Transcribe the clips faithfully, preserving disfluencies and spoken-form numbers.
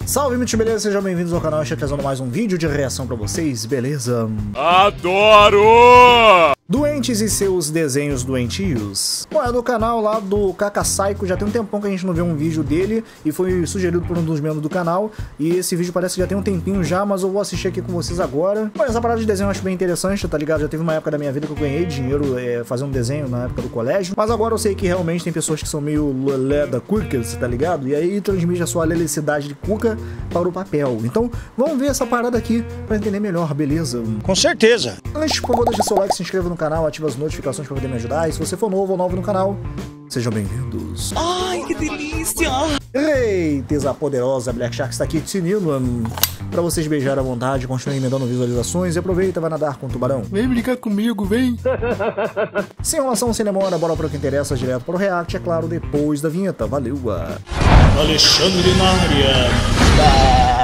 Salve, gente, beleza? Sejam bem-vindos ao canal. Estou trazendo mais um vídeo de reação pra vocês, beleza? Adoro! Doentes e seus desenhos doentios. Bom, é do canal lá do Kakasaico, já tem um tempão que a gente não vê um vídeo dele e foi sugerido por um dos membros do canal. E esse vídeo parece que já tem um tempinho já, mas eu vou assistir aqui com vocês agora. Mas essa parada de desenho eu acho bem interessante, tá ligado? Já teve uma época da minha vida que eu ganhei dinheiro é, fazendo desenho na época do colégio. Mas agora eu sei que realmente tem pessoas que são meio lelé da cuca, tá ligado? E aí transmite a sua lelicidade de cuca para o papel. Então vamos ver essa parada aqui pra entender melhor, beleza? Com certeza. Antes, por favor, deixa seu like, se inscreva no canal, ativa as notificações para poder me ajudar. E se você for novo ou novo no canal, sejam bem-vindos. Ai, que delícia! Eita, a poderosa Black Shark está aqui te sinindo um, pra vocês beijar à vontade, continuem me dando visualizações e aproveita, vai nadar com o tubarão. Vem brincar comigo, vem! Sem enrolação, sem demora, bora para o que interessa, direto para o react, é claro, depois da vinheta. Valeu! Alexandre na área.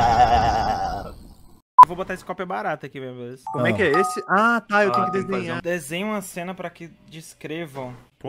Vou botar esse copo é barato aqui mesmo. Como é que é esse? Ah, tá, eu tenho que desenhar. Desenhe uma cena pra que descrevam.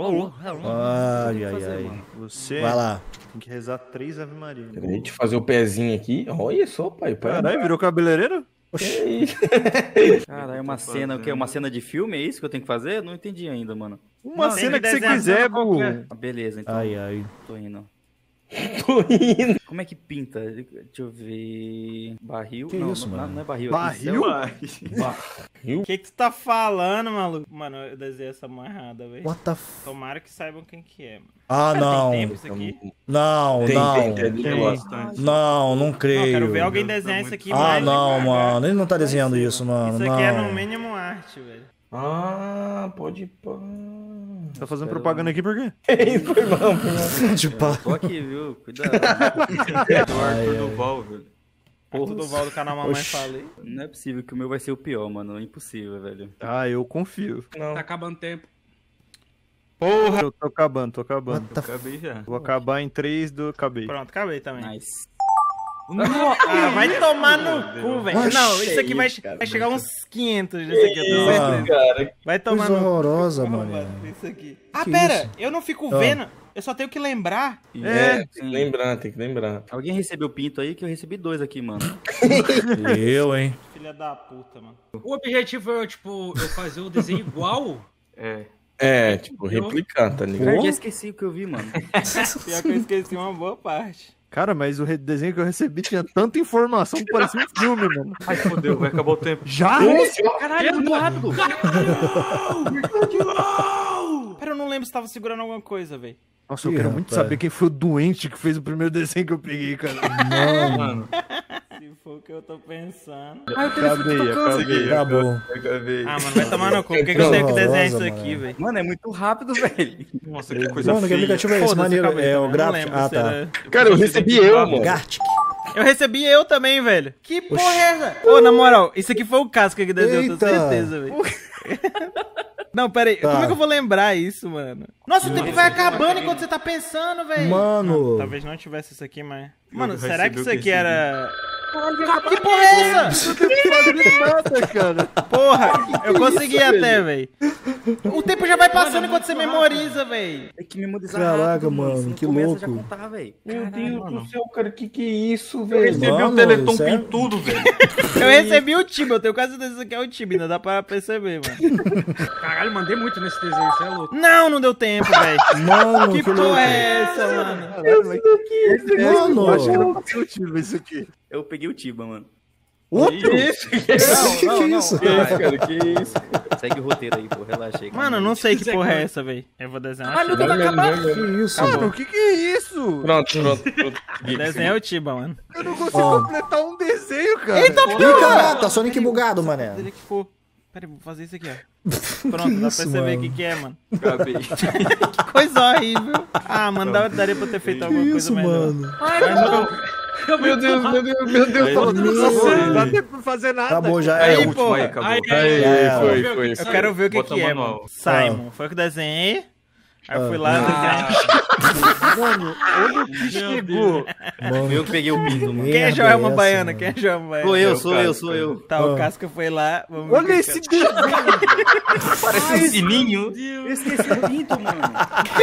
Ai, ai, ai. Você Vai lá. tem que rezar três Ave Maria. Peraí, deixa eu fazer o pezinho aqui. Olha só, pai. pai Caralho, virou cabeleireiro? Caralho, é uma cena, o quê? Uma cena de filme, é isso que eu tenho que fazer? Não entendi ainda, mano. Uma Não, cena tem que que você desenhar quiser, cena burro. qualquer. Ah, beleza, então. Ai, ai. Tô indo. Tô indo. Como é que pinta? Deixa eu ver. Barril? Que não, isso, não, mano? não é barril. Barril? Barril. O que que tu tá falando, maluco? Mano, eu desenhei essa marrada, velho. What the f... Tomara que saibam quem que é, mano. Ah, Cara, não. Tem tempo isso aqui? Não, Tem, não. tem, tem, tem bastante. Não, não Não, creio. quero ver alguém desenhar isso aqui Ah, mais não, devagar. mano. Ele não tá desenhando Vai ser, isso, mano. Isso aqui é não. no mínimo arte, velho. Ah, pode pá. Tá fazendo propaganda aqui por quê? Foi mal, foi mal. Tipo, Tô aqui, viu? Cuidado. Arthur Duval, velho. Arthur Duval do canal Mamãe Oxi. Falei. Não é possível que o meu vai ser o pior, mano. É impossível, velho. Ah, eu confio. Não. acabando tempo. Porra! Eu tô acabando, tô acabando. what the f... Acabei já. Vou acabar em três do acabei. Pronto, acabei também. Nice. Ah, vai tomar no cu, velho. Oxi, Não, isso aqui vai, vai chegar uns quinhentos desse aqui, eu tenho certeza. Cara, Vai tomar Coisa no cu. horrorosa, Arrombado, mano. Isso aqui. Ah, Que pera, isso? eu não fico Ah. vendo. Eu só tenho que lembrar. é, tem sim. que lembrar, tem que lembrar. Alguém recebeu pinto aí? Que eu recebi dois aqui, mano. Eu, hein? Filha da puta, mano. O objetivo é, tipo, eu fazer o desenho igual. É. É, tipo, replicar, tá Cara, ligado? já esqueci o que eu vi, mano. Pior que eu esqueci uma boa parte. Cara, mas o re- desenho que eu recebi tinha tanta informação que parecia um filme, mano. Ai, fodeu, vai acabar o tempo. Já? Caralho, muito rápido. Pera, eu não lembro se tava segurando alguma coisa, velho. Nossa, eu Ih, quero muito rapaz. saber quem foi o doente que fez o primeiro desenho que eu peguei, cara. Mano, Se for o que eu tô pensando. Acabei, acabei. acabou. Ah, mano, vai tomar no cu. Por que, que eu tenho que desenhar isso Horrorosa, aqui, mano. velho? Mano, é muito rápido, velho. Nossa, que coisa Mano, que aplicativo é esse? Foda-se, Maneiro. acabei É o também, não Graft. lembro Ah, se tá. era- Cara, eu recebi eu, mano. Gartic. Eu recebi eu também, velho. Que porra é essa? Ô, na moral, isso aqui foi o Casca que desenhou, eu tenho Eita. certeza, velho. Não, pera aí. Tá. Como é que eu vou lembrar isso, mano? Nossa, o tempo vai acabando enquanto você tá pensando, velho. Mano. Talvez não tivesse isso aqui, mas... Mano, será que isso aqui era... Que porra é essa? Nada, cara. Porra, eu consegui até, velho. O tempo já vai passando enquanto você memoriza, velho. Tem que memorizar Caraca, rápido, mano, Você não que começa louco. já a contar, velho. Meu Deus mano. do céu, cara, que que é isso, Eu velho? recebi Mano, o Teleton sério? tudo, velho. Eu recebi o time, eu tenho quase certeza que isso aqui é o time, não dá pra perceber, mano. Caralho, mandei muito nesse desenho, você é louco. Não, não deu tempo, velho. Mano, Que que louco. porra é essa, mano? Caralho, mas Mano. eu acho que era pra ser útil isso aqui. Eu peguei o Tiba, mano. What? Que isso? Que Que não, que não. isso? isso, cara? Que isso? Segue o roteiro aí, pô. Relaxa aí. Mano, eu não sei que porra é essa, velho. Eu vou desenhar. Ai, meu Deus, vai Vai mesmo, acabar. vai mesmo. Que isso? Mano, o que que é isso? Pronto, pronto, pronto. Desenhar o Tiba, mano. Eu não consigo Ó. completar um desenho, cara. Ih, caraca, Sonic bugado, mané. Ele que for. Pera aí, vou fazer isso aqui, ó. Pronto, dá pra isso, perceber o mano? que que é, mano. Acabei. Que coisa horrível. Ah, mano, dá- daria pra ter feito Que alguma coisa isso, melhor. mano? Meu Deus, meu Deus, meu Deus. Falou, Meu não dá tempo pra fazer nada. Acabou já. Aí, É, porra. Aí, Aí, É, foi, eu- foi. Eu quero ver o que Bota que é, manual. mano. Simon, foi o que eu desenhei. Aí eu fui lá Ah. desenhar. Mano, olha o que chegou. mano. Eu que peguei o pinto, mano. Quem é merda Joelma essa, Baiana? mano? Quem é Joelma Baiana? Sou eu, sou eu, sou eu. Tá, o Ah. Casca foi lá. Vamos ver o Olha que esse que é. desenho. Parece um sininho. Eu esqueci o pinto, mano.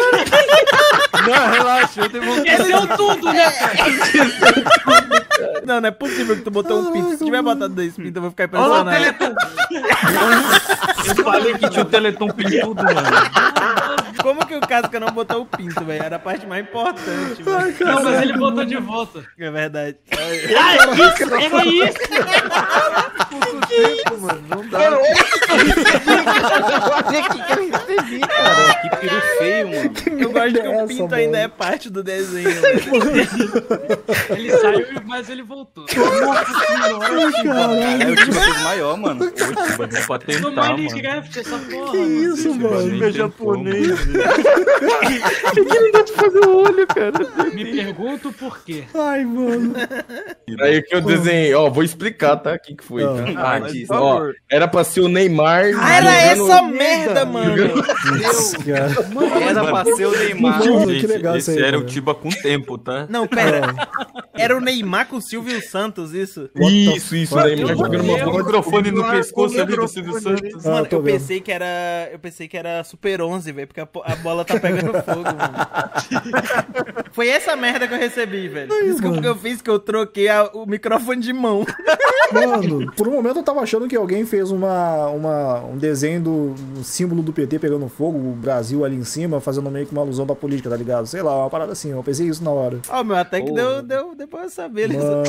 Não, relaxa, eu devolvi. Esqueceu tudo, né, cara? Não, não é possível que tu botou um pinto. Se tiver botado dois pintos, eu vou ficar Olha o impressionado. Teleton. Eu falei que tinha o Teleton pintudo, mano. Como que o Casca não botou o pinto, velho? Era a parte mais importante, velho. Não, mas ele botou de volta. É verdade. Ah, isso! Era isso! Mano, não dá. Olha que que eu recebi, cara. Que peru feio, mano. Eu gosto que é o essa, pinto mano? ainda é parte do desenho, velho. Ele saiu, mas ele voltou. Aí o Tiba fez maior, mano. Ô, Tiba, deu pra No tentar, mano. Minecraft, essa porra, Que mano. isso, Tiba, mano? nem Tiba é tem japonês, como. velho. Ele dá pra fazer o olho, cara. Me pergunto por quê. Ai, mano. Aí que eu desenhei, ó, vou explicar, tá? O que que foi, Ah. tá? Ah, Mas, diz. por Ó, favor. era pra ser o Neymar. Ah, era jogando- essa merda, mano. Isso, cara. Era pra ser o Neymar. Mano, que Gente, legal esse isso aí, era mano. o Tiba com tempo, tá? Não, pera. Era o Neymar com o Silvio Santos, isso? Isso, isso, o fuck, Neymar mano? jogando uma O bola. microfone no é pescoço ali do um Silvio Santos. Ah, Mano, tô eu vendo. pensei que era. Eu pensei que era Super onze, velho, porque a, po- a bola tá pegando fogo, mano. Foi essa merda que eu recebi, velho. Desculpa que eu fiz, que eu troquei a- o microfone de mão. Mano, por um momento eu tava achando que alguém fez uma, uma, um desenho do, do símbolo do P T pegando fogo, o Brasil ali em cima, fazendo meio que uma alusão pra política, tá ligado? Sei lá, uma parada assim, eu pensei isso na hora. Ó, meu, até que Oh. deu, deu, deu pra eu saber. Eles... Mano,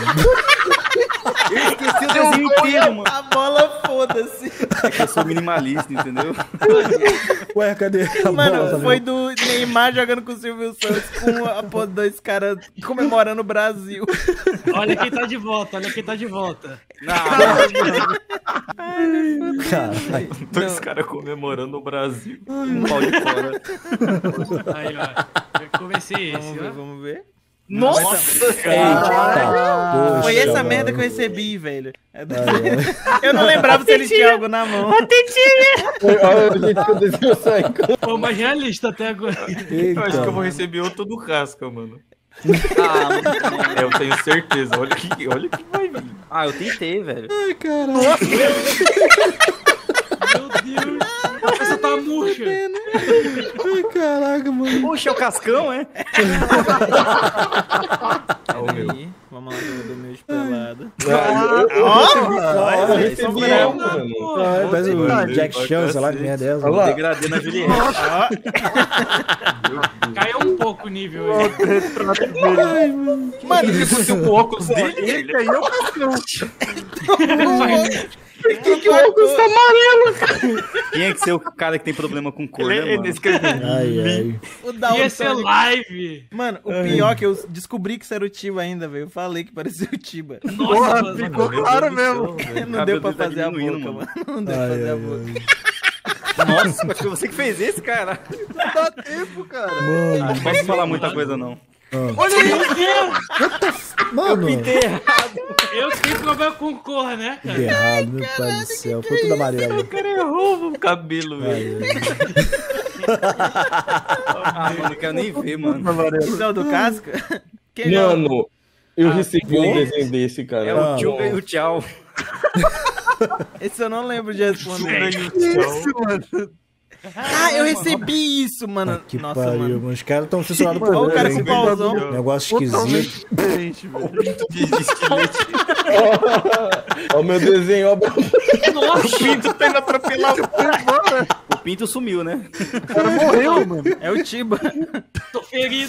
Eu esqueci o desenho inteiro, mano. A bola, foda-se. É que eu sou minimalista, entendeu? ué, cadê a bola Mano, também? foi do Neymar jogando com o Silvio Santos com a, pô, dois caras comemorando o Brasil. Olha quem tá de volta, olha quem tá de volta. Caralho. Dois caras comemorando o Brasil. Um pau de fora. Aí, ó. Eu comecei esse, Vamos ver, ó. vamos ver. Nossa! Eita, Foi poxa, essa merda mano. que eu recebi, velho. Ai, ai. Eu não lembrava se ele tinha algo na mão. Olha o jeito que eu desenho sai. Foi mais realista até agora. Eu acho que eu vou Eita. receber outro do Casca, mano. Ah, mano. Eu tenho certeza. Olha o que, olha o que vai vir. Ah, eu tentei, velho. Ai, caralho. Meu Deus. A peça tá murcha. Ai, caraca, mano. Poxa, é o Cascão, é? Peraí, vamos lá do, do meu espelado. Ó, eu recebi Ó, eu, ó. mano. Ah, parece o Deus, Jack vai Chan, sei lá que cacete. merda é essa. Olha lá. Degradê na Juliette. Caiu um pouco o nível aí. Mano, Ele botou o óculos dele. Esse aí é o Cascão. que que óculos tá Tinha que ser o cara que tem problema com cor, Ele, né, ele mano? escreveu. Ai, ai. o da Ia ser live. Mano, o pior é que eu descobri que isso era o Tiba ainda, velho. Eu falei que parecia o Tiba. Nossa, mano. Ficou claro mesmo. Não deu pra cabelo dele tá fazer a boca, diminuindo, mano. Não deu pra Ai, fazer a ai, boca. Nossa, mas foi você que fez esse, cara. Dá tempo, cara. Mano, Não posso falar muita coisa, não. mano. Eu tenho problema com cor, né, cara? Errado, meu pai do céu. Foi tudo amarelo. O cara errou o cabelo, velho. Ah, mano, não quero nem ver, mano. Isso é o do Casca? Quem é o- Mano, eu recebi um desenho desse, cara. É Ah. o Tchuga e o Tchau. Esse eu não lembro de responder. Isso, mano. Ah, eu recebi isso, mano. Que Nossa, pariu, mano. mano. Os caras estão censurados por Olha o cara hein? com o pauzão. Negócio esquisito. diferente, velho. Pinto de estilete. Olha o meu desenho, ó. O pinto tá indo atropelar o povo. O Pinto sumiu, né? Morreu, mano. É o Tiba. Tô ferido.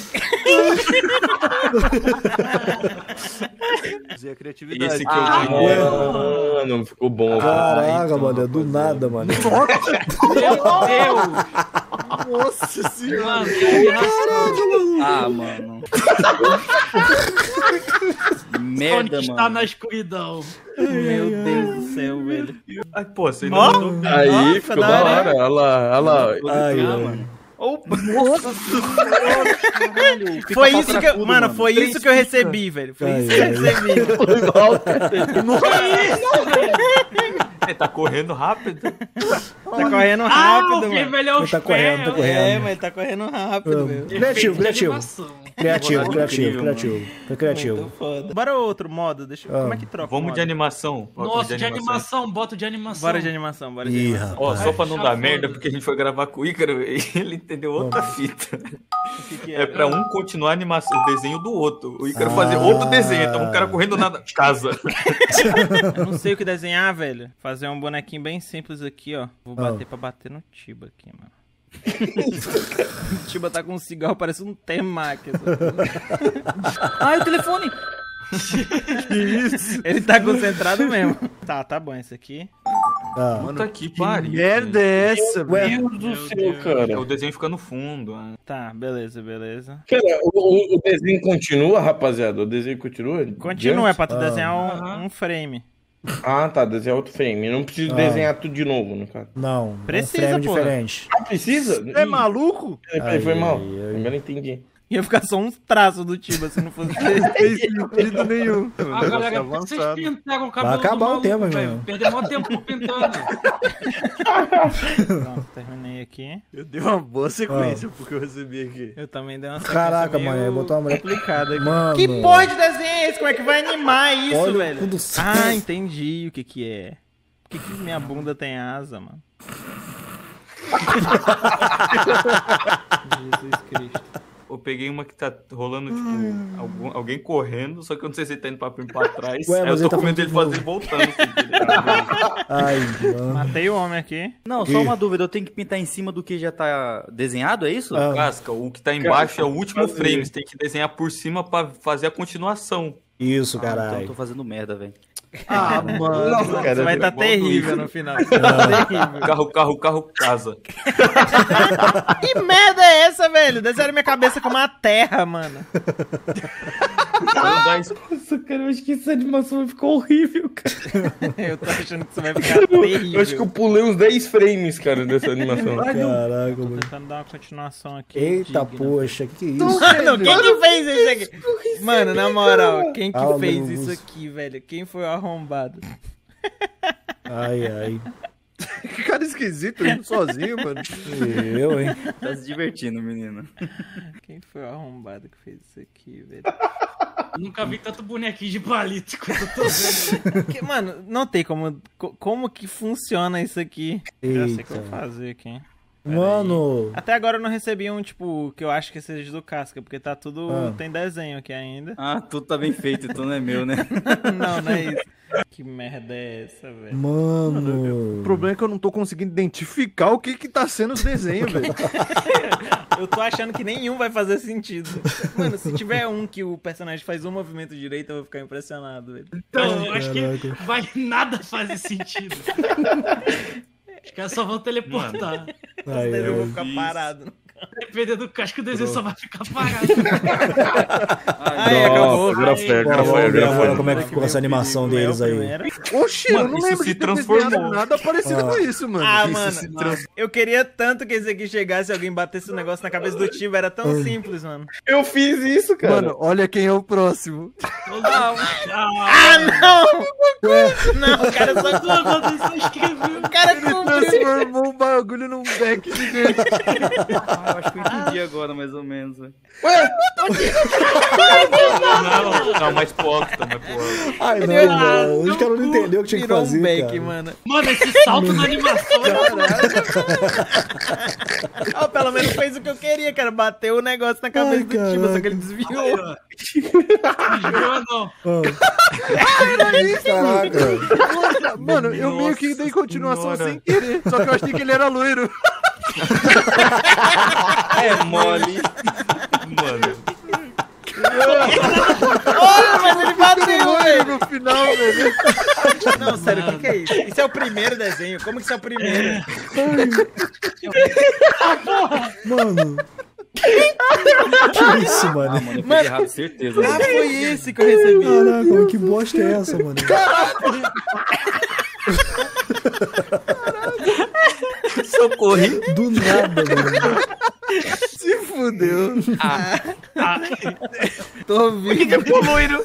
A criatividade. Esse que Ah, eu vi. mano, ficou bom. Caraca, então, mano. É do nada, mano. Meu Deus. Nossa senhora. Mano, que ração. Ah, mano. Onde Merda, está mano. na escuridão? Meu Deus do céu, velho. Ai, pô, você ainda Ó. botou. Aí, Ó, ficou ficou da da hora. hora. Olha lá, olha lá. Ai, Ah, ai. mano. Opa. Foi isso que eu, mano, foi isso que eu recebi, velho. Foi Ai, isso que eu ai. recebi. Ele tá correndo rápido. Tá correndo Ah, rápido, o mano. vermelho é os Tá correndo, tá pés. correndo. É, mas tá correndo rápido, velho. Criativo, Efeito de criativo. animação. Criativo, Ficou criativo, incrível, criativo. Foi criativo. Muito foda. Bora outro modo, deixa eu... Ah. Como é que troca o Vamos modo? de animação. Bota Nossa, de animação, bota de animação. Bora de animação, bora de Ih, animação. Ó, só pra não Já dar foda. merda, porque a gente foi gravar com o Ícaro e ele entendeu outra fita. O que que É pra um continuar a animação, o desenho do outro. O Ícaro Ah. fazer outro desenho, então o cara correndo na casa. Eu não sei o que desenhar, velho. Fazer um bonequinho bem simples aqui, ó. Vou Ah. bater pra bater no Tiba aqui, mano. O Tiba tá com um cigarro, parece um temaki. Ai, o telefone! Que isso? Ele tá concentrado mesmo. Tá, tá bom esse aqui. Ah. Puta que Que pariu. merda é essa, velho? Meu Deus do céu, cara. O desenho fica no fundo. né? Tá, beleza, beleza. Cara, o, o- o desenho continua, rapaziada? O desenho continua? Continua, é pra tu Ah. desenhar um, Aham. um frame. Ah, tá. Desenhar outro frame. Não preciso Ah. desenhar tudo de novo, no caso. Não, Precisa, um frame porra. diferente. Ah, precisa? É maluco? Ih, peraí, foi Ai, mal. ai, ai. Primeiro eu entendi. Ia ficar só uns traços do Tiba se não fosse desse. Não fez sentido nenhum. Ah, galera, por que vocês avançado. pintaram o cabelo Vai acabar do o maluco, tema, velho? meu. Perdeu mó tempo pintando. Pronto, terminei aqui. Eu dei uma boa sequência porque eu recebi aqui. Eu também dei uma Caraca, sequência meio mano, botou uma mulher- complicada aqui. Mano. Que porra de desenho é esse? Como é que vai animar isso, Olha o velho? cu do céu. Ah, entendi o que que é. Por que que minha bunda tem asa, mano? Jesus Cristo. Eu peguei uma que tá rolando, tipo, algum- alguém correndo, só que eu não sei se ele tá indo pra frente pra trás. Ué, aí mas eu ele tô tá com medo falando dele de fazer novo. voltando. Assim, Ai, mano. Matei o homem aqui. Não, só uma dúvida. Eu tenho que pintar em cima do que já tá desenhado, é isso? Ah. Casca, o que tá embaixo é o último fazer. frame. Você tem que desenhar por cima pra fazer a continuação. Isso, Então eu caralho. tô fazendo merda, velho. Ah, mano. Nossa, Você cara. vai estar igual terrível do no final. Você vai tá terrível. Carro, carro, carro, casa. Que merda é essa, velho? Desenharam minha cabeça como uma terra, mano. Pra andar es- Nossa, cara, eu acho que essa animação ficou horrível, cara. Eu tô achando que isso vai ficar terrível. Eu acho que eu pulei uns dez frames, cara, dessa animação. Caraca, Tô mano. tentando dar uma continuação aqui. Eita, digna. poxa, que que é isso? Mano, quem que fez isso aqui? Mano, na moral, quem que Ah, fez mano, isso isso. aqui, velho? Quem foi o arrombado? Ai, ai. Que cara esquisito, indo sozinho, mano. Eu, hein? Tá se divertindo, menino. Quem foi o arrombado que fez isso aqui, velho? Nunca vi tanto bonequinho de palito quanto eu tô vendo. Porque, mano, não tem como. co- Como que funciona isso aqui? Já sei o que eu Eita. vou fazer aqui. Mano. Até agora eu não recebi um, tipo, que eu acho que seja do Casca, porque tá tudo. Ah. Tem desenho aqui ainda. Ah, tudo tá bem feito, então não é meu, né? Não, não é isso. Que merda é essa, velho? Mano. O problema é que eu não tô conseguindo identificar o que que tá sendo os desenhos, velho. Eu tô achando que nenhum vai fazer sentido. Mano, se tiver um que o personagem faz um movimento direito, eu vou ficar impressionado, velho. Então, eu acho que Caraca. vai nada fazer sentido. Os caras só vão teleportar. Ai, Eu vou ai. ficar parado. Dependendo do casco, o desenho só vai ficar parado. Aí, acabou. Agora foi, agora Bom, foi, vamos ver agora agora foi. como é que ficou essa animação deles aí. Oxi, eu Mano, não isso lembro se de ter transformou. desenhado nada parecido Ah. com isso, mano. Ah, Isso mano, se trans- eu queria tanto que esse aqui chegasse e alguém batesse o negócio na cabeça do Tiba, era tão simples, mano. Eu fiz isso, cara. Mano, olha quem é o próximo. Ah, Ah, não! Não, o cara só não, só escreveu. O cara Ele cumpriu. transformou o bagulho num back gigante. Ah, eu acho que eu entendi agora, mais ou menos. velho. Não, não, mais pro alto, tá mais pro alto. Ai, não, Ah, mano. Os caras não entenderam o que tinha que Virou fazer, um back, cara. mano. Mano, esse salto na animação. Ó, pelo menos fez o que eu queria, cara. Bateu o negócio na cabeça Ai, do Tiba, só caraca. que ele desviou. Não, não. Caraca. Mano, eu meio que dei continuação Senhora. sem querer. Só que eu achei que ele era loiro. É mole. Mano, Olha, mas ele bateu, Loiro velho. no final, velho. Não, sério, o que, que é isso? Isso é o primeiro desenho? Como que isso é o primeiro? Mano. Que isso, Ah, mano? mano, eu peguei Mano. errado, certeza. Ah, mano. foi esse que eu recebi. Caraca, mano, que bosta é essa, mano? socorri. Do nada, mano. Se fudeu. Tô ouvindo. Que ficou loiro.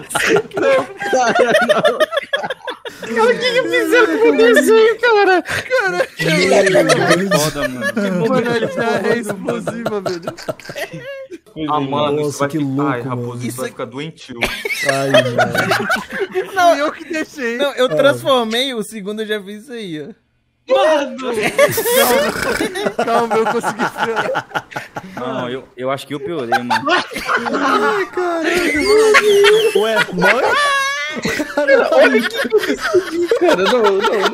O que que fizeram com o desenho, cara? Foda, mano. Mano, essa é explosiva, velho. Ah, mano, Nossa, isso vai que ficar... louco, Ai, mano. Raposo, isso Isso vai é- ficar doentio. Ai, mano. Não, Eu que deixei. não, eu transformei, o segundo eu já fiz isso aí, ó. Mano! Calma, eu consegui frear. Não, eu, eu acho que eu piorei, mano. Ué, mãe? Cara, não, não, não.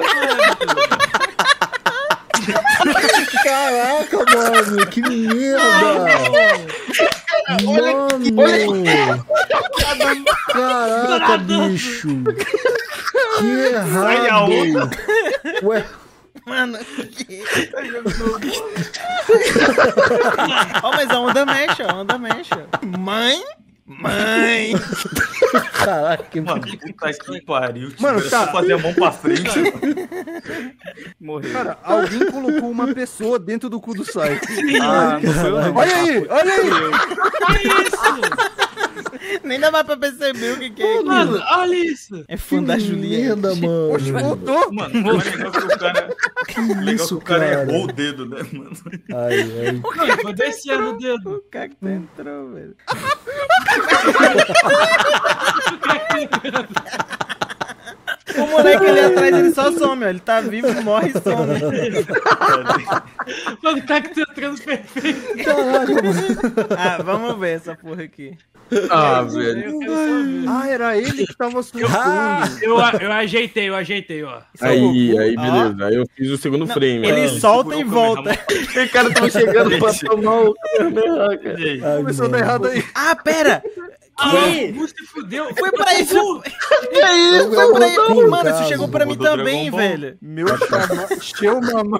Caraca, mano, que merda! Mano! Caraca, bicho! Que errado! Ué, Mano, que... Ó, mas a onda mexe, ó, a onda mexe. ó. Mãe? Mãe! caraca, que Mano, puta que pariu. tio. Mano, Era tá. só fazer a mão pra frente. Morreu. Cara, alguém colocou uma pessoa dentro do cu do Psycho. Ah, não foi eu, não. Olha aí, olha aí. Olha isso! Nem dá mais pra perceber o que, que é. Mano, olha isso! É fã da Juliette. merda, mano! Oxe, voltou. Mano, o legal que o cara... legal isso, que o cara cara? errou o dedo, né, mano? Ai, ai. Mano, foi descendo o dedo. O cacto entrou, velho. O moleque ali atrás, ele só some, ó. Ele tá vivo, morre e some. Mano, o cacto entrando perfeito. Caraca, mano. Ah, vamos ver essa porra aqui. Ah, velho. Eu quero só ver. Ah, era ele que tava surtando. Eu, eu ajeitei, eu ajeitei, ó. Aí, aí, beleza. Aí eu fiz o segundo frame. Ele Aí. solta e volta. Os caras tão chegando pra tomar o Kamehameha, cara. Ai, Começou a dar mano. errado aí. Ah, pera! Ah, Que? o se fudeu. Foi pra isso! Eu Foi pra isso! vou- Mano, isso caso. chegou pra mim Mudou também, Dragon Ball. velho. Meu chama... Encheu mamãe.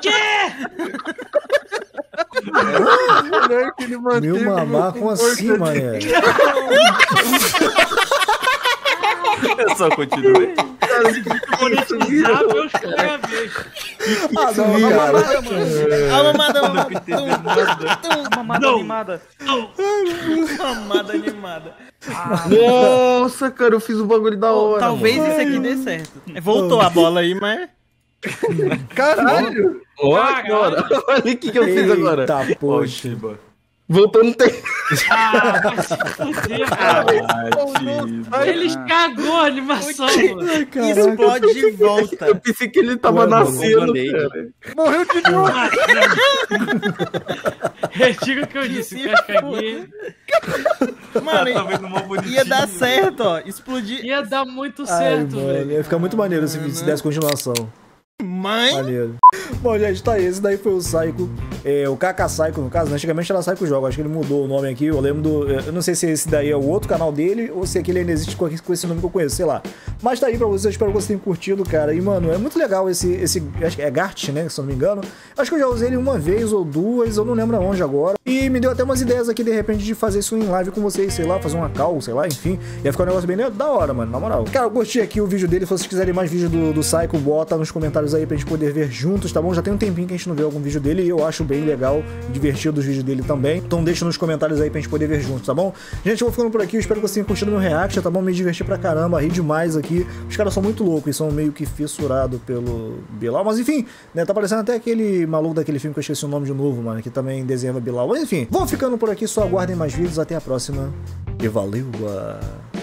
Mulher que ele manteve Meu mamar, como assim, mané? Eu só continuei. Monetizar meus parabéns. Ah, não, cara. A mamada, a mamada. Tum, Mamada Não. animada. tum, mamada animada. Nossa, cara, eu fiz o bagulho da hora. Talvez isso aqui dê certo. Voltou a bola aí, mas... Caralho. Olha agora. Olha o que, que eu fiz agora. Eita, poxa. Tiba. Voltou no tempo. Ah, vai se fuder, cara. Ah, Tiba. Eles cagou a animação, mano. Explode de volta. Eu pensei que ele tava Ué, mano, nascendo, Band-Aid. cara. Morreu de novo. Retiro o que eu disse, Se cascaguei. Mano, Tá vendo mó bonitinho. ia dar certo, ó. Explodir. Ia dar muito Ai, certo, mano, velho. ia ficar muito maneiro se, se desse continuação. Mãe? Maneiro. Bom, gente, tá aí. Esse daí foi o Psycho. É, o Kaka Psycho, no caso, né? Antigamente era Psycho Jogo. Acho que ele mudou o nome aqui. Eu lembro do. Eu não sei se esse daí é o outro canal dele ou se aquele ainda existe com com esse nome que eu conheço, sei lá. Mas tá aí pra vocês. Eu espero que vocês tenham curtido, cara. E, mano, é muito legal esse. esse acho que é Gart, né? Se eu não me engano. Acho que eu já usei ele uma vez ou duas. Eu não lembro aonde agora. E me deu até umas ideias aqui, de repente, de fazer isso em live com vocês, sei lá, fazer uma call, sei lá, enfim. Ia ficar um negócio bem da hora, mano, na moral. Cara, eu curti aqui o vídeo dele. Se vocês quiserem mais vídeo do, do Psycho, bota nos comentários aí pra gente poder ver juntos, tá bom? Já tem um tempinho que a gente não vê algum vídeo dele e eu acho bem legal, divertido os vídeos dele também. Então deixa nos comentários aí pra gente poder ver juntos, tá bom? Gente, eu vou ficando por aqui. Eu espero que vocês tenham curtido meu react, tá bom? Me diverti pra caramba, ri demais aqui. Os caras são muito loucos e são meio que fissurados pelo Bilal. Mas enfim, né? Tá parecendo até aquele maluco daquele filme que eu esqueci o nome de novo, mano, que também desenhava Bilal. Mas enfim, vou ficando por aqui. Só aguardem mais vídeos. Até a próxima. E valeu! Uh...